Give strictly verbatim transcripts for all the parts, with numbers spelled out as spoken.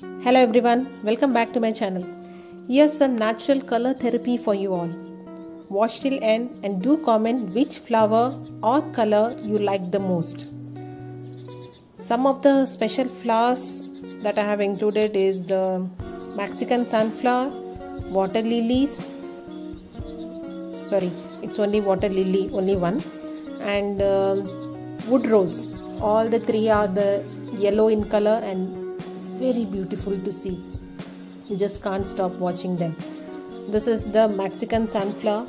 Hello everyone, welcome back to my channel. Here's some natural color therapy for you all. Watch till end and do comment which flower or color you like the most. Some of the special flowers that I have included is the Mexican sunflower, water lilies, sorry it's only water lily, only one, and uh, wood rose. All the three are the yellow in color and very beautiful to see. You just can't stop watching them. This is the Mexican sunflower.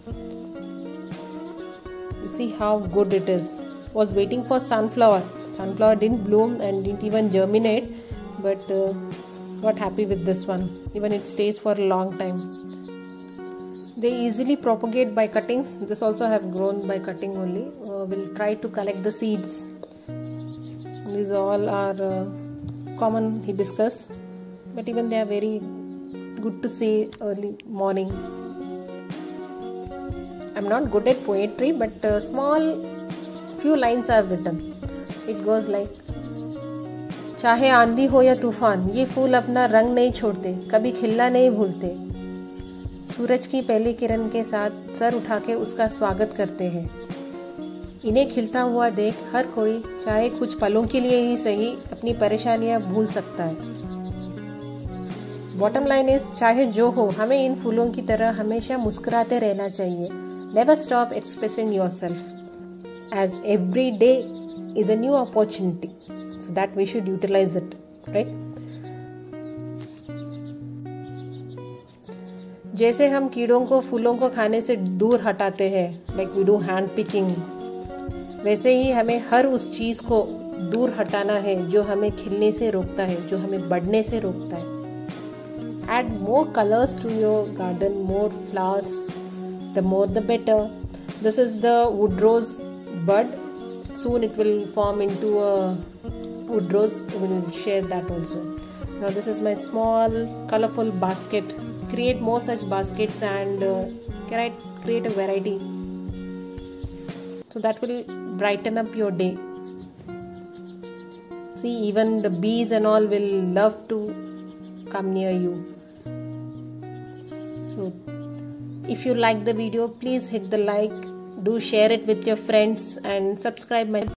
You see how good it is. Was waiting for sunflower. Sunflower didn't bloom and didn't even germinate, but uh, got happy with this one. Even it stays for a long time. They easily propagate by cuttings. This also have grown by cutting only. Uh, we'll try to collect the seeds. These all are uh, common hibiscus, but even they are very good to see early morning. I'm not good at poetry, but uh, small few lines I have written. It goes like, चाहे आंधी हो या तूफान, ये फूल अपना रंग नहीं छोड़ते, कभी खिलना नहीं भूलते, सूरज की पहली किरण के साथ सर उठा के उसका स्वागत करते हैं। इन्हें खिलता हुआ देख हर कोई चाहे कुछ पलों के लिए ही सही अपनी परेशानियां भूल सकता है। बॉटम लाइन इज, चाहे जो हो हमें इन फूलों की तरह हमेशा मुस्कुराते रहना चाहिए। Never stop expressing yourself, as every day is a new opportunity, so that we should utilize it, right. जैसे हम कीड़ों को फूलों को खाने से दूर हटाते हैं, like we do hand picking, वैसे ही हमें हर उस चीज को दूर हटाना है जो हमें खिलने से रोकता है, जो हमें बढ़ने से रोकता है। Add more colors to your garden, more flowers, the more the better. This is the wood rose bud. Soon it will form into a wood rose. We will share that also. Now this is my small colorful basket. Create more such baskets and uh, create, create a variety. So that will brighten up your day. See, even the bees and all will love to come near you. So if you like the video, please hit the like, do share it with your friends and subscribe my